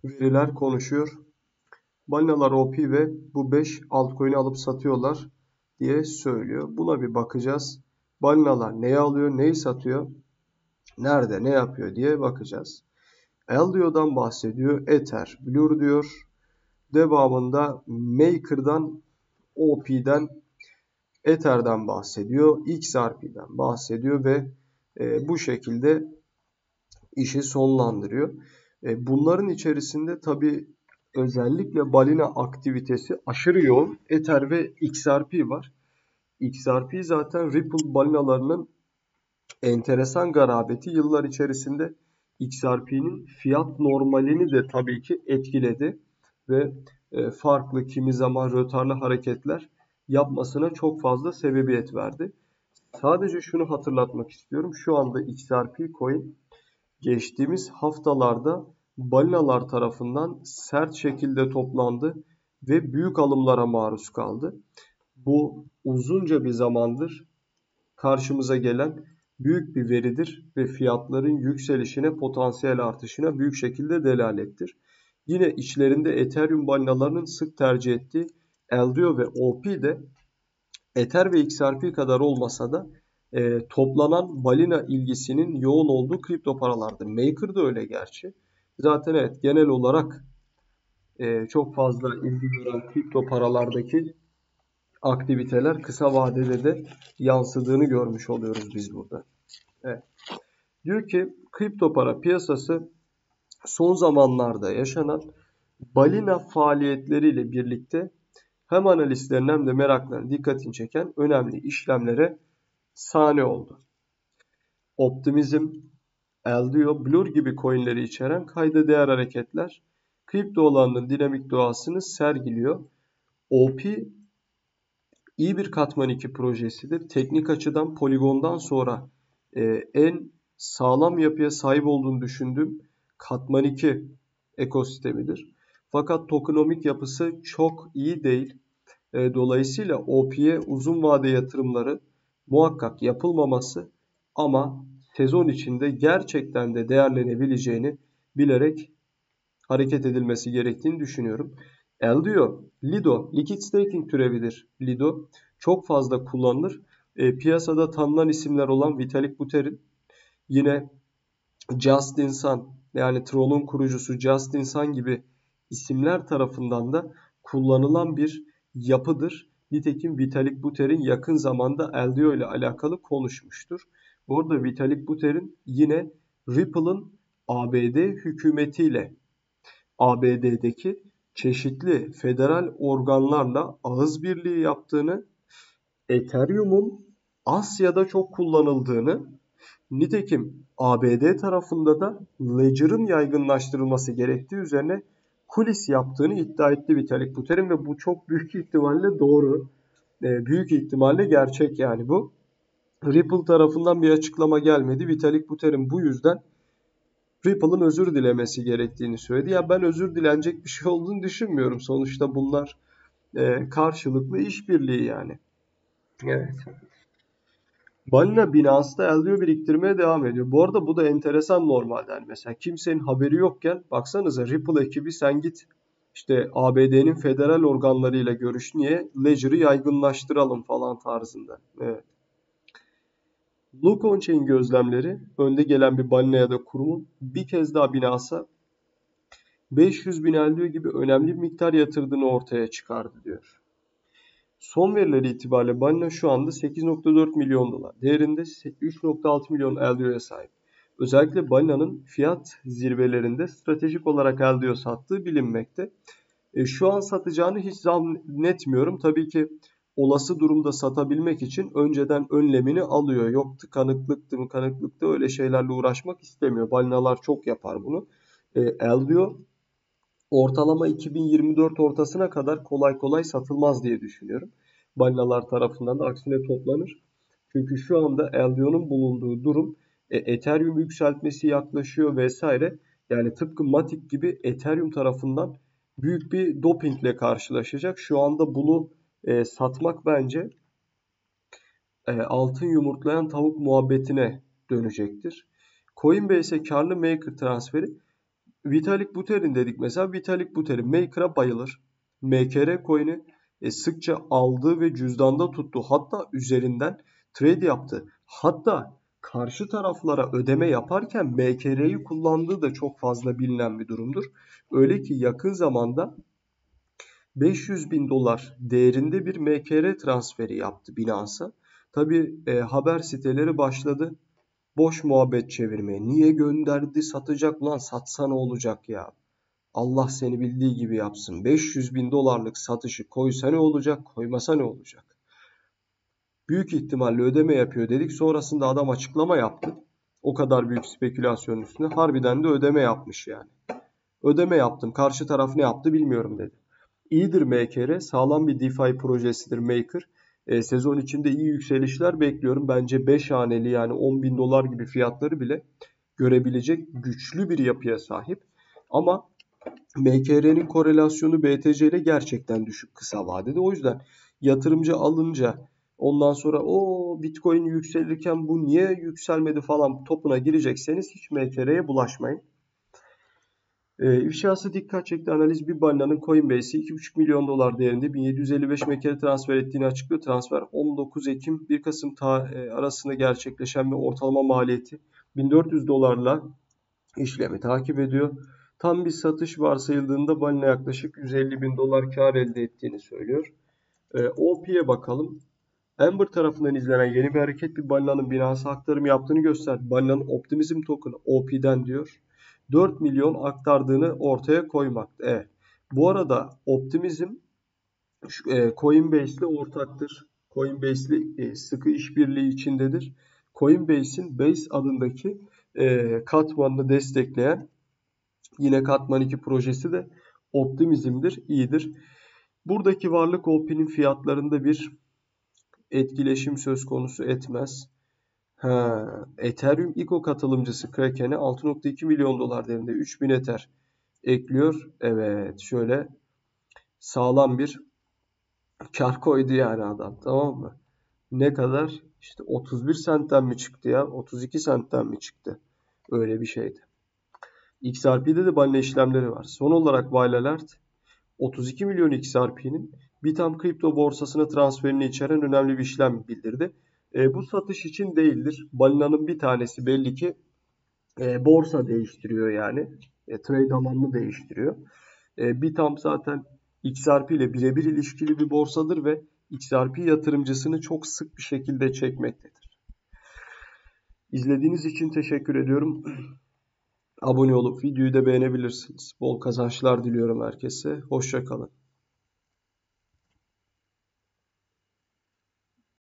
Veriler konuşuyor. Balinalar OP ve bu 5 altcoin'i alıp satıyorlar diye söylüyor. Buna bir bakacağız. Balinalar neyi alıyor, neyi satıyor, nerede, ne yapıyor diye bakacağız. Eldio'dan bahsediyor. Ether, Blur diyor. Devamında Maker'dan, OP'den, Ether'den bahsediyor. XRP'den bahsediyor ve bu şekilde işi sonlandırıyor. Bunların içerisinde tabii özellikle balina aktivitesi aşırı yoğun. Ether ve XRP var. XRP zaten Ripple balinalarının enteresan garabeti. Yıllar içerisinde XRP'nin fiyat normalini de tabii ki etkiledi ve farklı kimi zaman rötarlı hareketler yapmasına çok fazla sebebiyet verdi. Sadece şunu hatırlatmak istiyorum. Şu anda XRP coin geçtiğimiz haftalarda balinalar tarafından sert şekilde toplandı ve büyük alımlara maruz kaldı. Bu uzunca bir zamandır karşımıza gelen büyük bir veridir ve fiyatların yükselişine, potansiyel artışına büyük şekilde delalettir. Yine içlerinde Ethereum balinalarının sık tercih ettiği LDO ve OP de Ether ve XRP kadar olmasa da toplanan balina ilgisinin yoğun olduğu kripto paralardır. Maker da öyle gerçi. Zaten evet, genel olarak çok fazla ilgi gören kripto paralardaki aktiviteler kısa vadede de yansıdığını görmüş oluyoruz biz burada. Evet. Diyor ki kripto para piyasası son zamanlarda yaşanan balina faaliyetleriyle birlikte hem analistlerin hem de meraklıların dikkatini çeken önemli işlemlere sahne oldu. Optimizm, LDO, Blur gibi coinleri içeren kayda değer hareketler kripto alanının dinamik doğasını sergiliyor. OP iyi bir katman 2 projesidir. Teknik açıdan Polygon'dan sonra en sağlam yapıya sahip olduğunu düşündüğüm katman 2 ekosistemidir. Fakat tokenomik yapısı çok iyi değil. Dolayısıyla OP'ye uzun vade yatırımları muhakkak yapılmaması ama sezon içinde gerçekten de değerlenebileceğini bilerek hareket edilmesi gerektiğini düşünüyorum. LDO, Lido, Liquid Staking türevidir. Lido çok fazla kullanılır. Piyasada tanınan isimler olan Vitalik Buterin, yine Justin Sun, yani Tron'un kurucusu Justin Sun gibi isimler tarafından da kullanılan bir yapıdır. Nitekim Vitalik Buterin yakın zamanda LDO ile alakalı konuşmuştur. Bu arada Vitalik Buterin yine Ripple'ın ABD hükümetiyle ABD'deki çeşitli federal organlarla ağız birliği yaptığını, Ethereum'un Asya'da çok kullanıldığını, nitekim ABD tarafında da Ledger'ın yaygınlaştırılması gerektiği üzerine kulis yaptığını iddia etti Vitalik Buterin ve bu çok büyük ihtimalle doğru. Büyük ihtimalle gerçek yani bu. Ripple tarafından bir açıklama gelmedi. Vitalik Buterin bu yüzden Ripple'ın özür dilemesi gerektiğini söyledi. Ya ben özür dilenecek bir şey olduğunu düşünmüyorum. Sonuçta bunlar karşılıklı işbirliği yani. Evet. Balina Binance'da LDO biriktirmeye devam ediyor. Bu arada bu da enteresan normalde. Yani mesela kimsenin haberi yokken baksanıza Ripple ekibi sen git işte ABD'nin federal organlarıyla görüş, niye? Ledger'ı yaygınlaştıralım falan tarzında. Evet. Look on-chain gözlemleri önde gelen bir balina ya da kurumun bir kez daha Binance'a 500 bin LDO gibi önemli bir miktar yatırdığını ortaya çıkardı diyor. Son verileri itibariyle balina şu anda 8.4 milyon dolar değerinde 3.6 milyon LDO'ya sahip. Özellikle balinanın fiyat zirvelerinde stratejik olarak LDO sattığı bilinmekte. Şu an satacağını hiç zannetmiyorum. Tabii ki olası durumda satabilmek için önceden önlemini alıyor. Yok tıkanıklıktı mı, kanıklıkta öyle şeylerle uğraşmak istemiyor. Balinalar çok yapar bunu. LDO ortalama 2024 ortasına kadar kolay kolay satılmaz diye düşünüyorum. Balinalar tarafından da aksine toplanır. Çünkü şu anda LDO'nun bulunduğu durum Ethereum yükseltmesi yaklaşıyor vesaire. Yani tıpkı Matic gibi Ethereum tarafından büyük bir dopingle karşılaşacak. Şu anda bunu satmak bence altın yumurtlayan tavuk muhabbetine dönecektir. Coinbase'e karlı maker transferi Vitalik Buterin dedik mesela. Vitalik Buterin Maker'a bayılır. MKR coin'i sıkça aldı ve cüzdanda tuttu. Hatta üzerinden trade yaptı. Hatta karşı taraflara ödeme yaparken MKR'yi kullandığı da çok fazla bilinen bir durumdur. Öyle ki yakın zamanda 500 bin dolar değerinde bir MKR transferi yaptı Binance'a. Tabi haber siteleri başladı boş muhabbet çevirmeye. Niye gönderdi, satacak lan, satsa ne olacak ya? Allah seni bildiği gibi yapsın. 500 bin dolarlık satışı koysa ne olacak, koymasa ne olacak? Büyük ihtimalle ödeme yapıyor dedik. Sonrasında adam açıklama yaptı. O kadar büyük spekülasyon üstüne. Harbiden de ödeme yapmış yani. Ödeme yaptım. Karşı taraf ne yaptı bilmiyorum dedi. İyidir MKR. Sağlam bir DeFi projesidir Maker. Sezon içinde iyi yükselişler bekliyorum. Bence 5 haneli yani 10 bin dolar gibi fiyatları bile görebilecek güçlü bir yapıya sahip. Ama MKR'nin korelasyonu BTC ile gerçekten düşük kısa vadede. O yüzden yatırımcı alınca ondan sonra o Bitcoin yükselirken bu niye yükselmedi falan topuna girecekseniz hiç MKR'ye bulaşmayın. İfşası dikkat çekti analiz bir balinanın Coinbase'i 2,5 milyon dolar değerinde 1755 MKR transfer ettiğini açıklıyor. Transfer 19 Ekim 1 Kasım arasında gerçekleşen ve ortalama maliyeti 1400 dolarla işlemi takip ediyor. Tam bir satış varsayıldığında balina yaklaşık 150 bin dolar kar elde ettiğini söylüyor. OP'ye bakalım. Amber tarafından izlenen yeni bir hareket bir balinanın Binance'a aktarım yaptığını gösterdi. Balinanın Optimism Token OP'den diyor 4 milyon aktardığını ortaya koymakta. Evet. Bu arada Optimism Coinbase ile ortaktır. Coinbase ile sıkı işbirliği içindedir. Coinbase'in Base adındaki katmanını destekleyen yine Katman 2 projesi de Optimism'dir, iyidir. Buradaki varlık OP'nin fiyatlarında bir etkileşim söz konusu etmez. Ethereum ICO katılımcısı Kraken'e 6,2 milyon dolar değerinde 3000 Ether ekliyor. Evet şöyle sağlam bir kar koydu yani adam, tamam mı? Ne kadar? İşte 31 sentten mi çıktı ya? 32 sentten mi çıktı? Öyle bir şeydi. XRP'de de balina işlemleri var. Son olarak Wild Alert 32 milyon XRP'nin Bitam kripto borsasına transferini içeren önemli bir işlem bildirdi. Bu satış için değildir. Balinanın bir tanesi belli ki borsa değiştiriyor yani. Trade alanını değiştiriyor. Bitam zaten XRP ile birebir ilişkili bir borsadır ve XRP yatırımcısını çok sık bir şekilde çekmektedir. İzlediğiniz için teşekkür ediyorum. Abone olup videoyu da beğenebilirsiniz. Bol kazançlar diliyorum herkese. Hoşça kalın.